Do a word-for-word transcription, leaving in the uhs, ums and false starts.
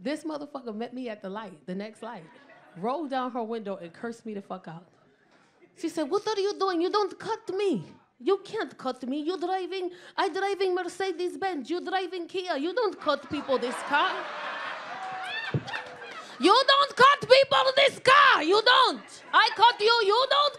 This motherfucker met me at the light, the next light, rolled down her window and cursed me the fuck out. She said, what are you doing? You don't cut me. You can't cut me. You driving, I driving Mercedes-Benz. You driving Kia. You don't cut people this car. You don't cut people this car. You don't. I cut you. You don't